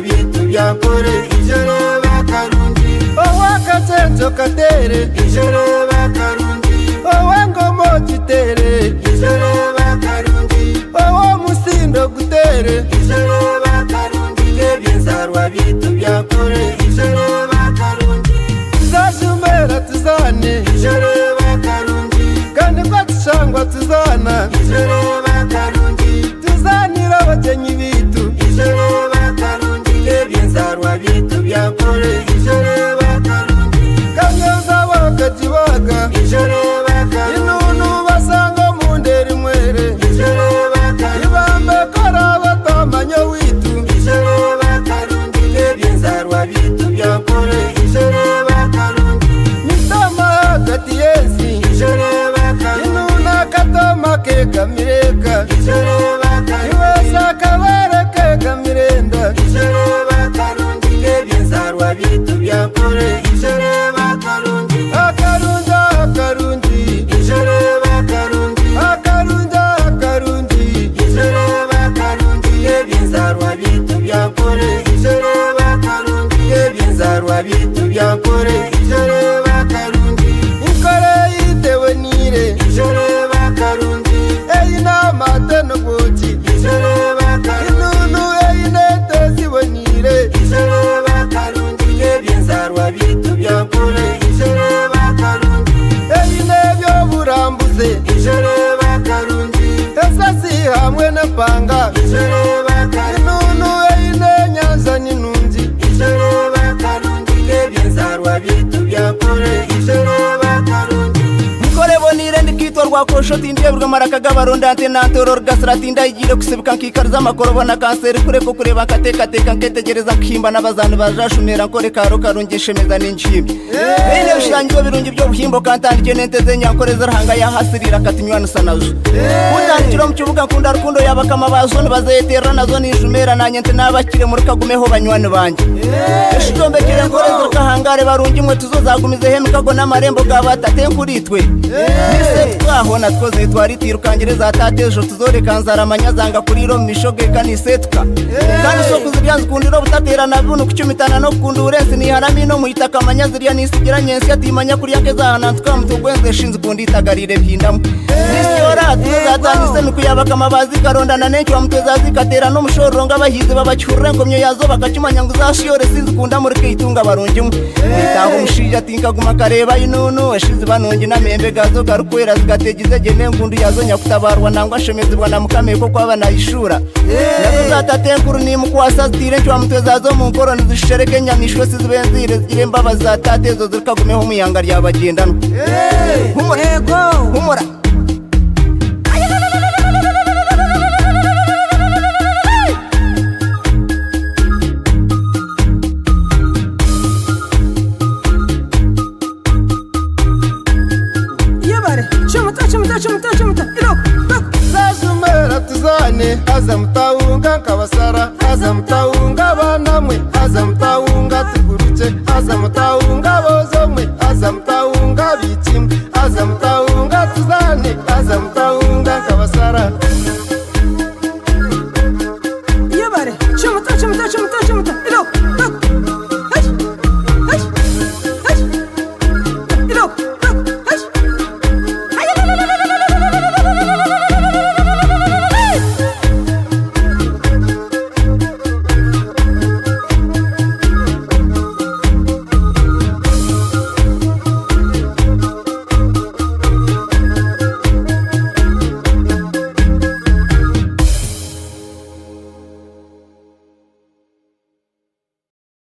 bitu byakore ijoro bakarungi owakatenzo katere ijoro bakarungi owangomo kitere ijoro bakarungi owamusindo gutere ijoro bakarungi ebyenzarwa bitu byakore ijoro bakarungi tuzashumera tuzane ijoro bakarungi kandi ko tushangwa tuzana ijoro bakarungi tuzanira abagenyi bitu ijoro bakarungi ebyenzarwa bitu byakore ijoro bakarungi kandi uzabakajibaga ijoro bakarungi inunu basanga mu nderi mwere ijoro bakarungi ibambe kora batamanyo witu ijoro bakarungi ebyenzarwa bitu byakore ijoro bakarungi nitama hagati yesi ijoro bakarungi inuna katoma kegamireka ijoro bakarungi iwesa kabare kegamirenda ijoro bakarungi ebyenzarwa bitu byakore ijoro bakarungi akarunja akarungi ijoro bakarungi akarunja akarungi ijoro bakarungi ebyenzarwa bitu byakore ijoro bakarungi ebyenzarwa bitu byakore ijoro bakarungi ikore yitewe nire ijoro bakarungi eyina mateno goji ijoro bakarungi inunu eyine tezibonire ijoro bakarungi ebyenzarwa bitu byakore ijoro bakarungi eyine byoburambuze ijoro bakarungi esasi hamwe n'apanga ijoro bakarungi inunu eyine nyanza n'inunzi ijoro bakarungi ebyenzarwa bitu byakore ijoro bakarungi nikore bonire ndikitwa rwakosho tindebwa marakaga barondante nantoro rgasratinda igire kusebuka nkikariza amakorobo na kanseri kureko kureba katekateka nketegereza nkimba n'abazana bajashumera nkore karo karungishemeza n'injimbi bene bishangiwe birungi byo buhimbo kantandike nenteze nyankoreza rahanga yahasirira katinywana sanazo kundandikiro mu kibuga nkunda rukundo yabakama bazone bazayetera nazo nijumera nanyente nabakire muri kagumeho banywani banje eshijombekere nkoreza kahangare barungi mwe tuzozagumize hemikago n'amarembo gabatate nkuritwe nise twahona twoze twaritirukangereza tatejo tuzoreka nzara amanyazanga kuriro mishoge kanisetka kandi so kuzibyanze kundiro butatera nabuno kucumitana no kundurense ni harami no muhitaka amanyaziriya nisigira nyensi atimanya kuri yakeza hanantwa mutugwenze shinze kunditagarire bhindamu nisiora tuzatanise mikuyabaka mabazi karondana nenki wa mutweza zikatera no mushoronga bahize babacyurre ngomyo yazo bakacimanya nguzashiyore sinzi kunda muri kitunga barungimu itaho mushija tinka guma kareba inunu ashize banongi na membe gazo karukwera zigategize gene ngundu yazo nyakutabarwa nangwa shemezibwa na mukameko kwa nayishura nazatenkuru ni mukwasa zitire cyo mutweza zo mu nkoro nizishereke nyamishwe sizibenzire zire mbabazi zatatezo zikagumeho muyanga ryabagendano humura tuzane azamtaunga nkabasara azamtaunga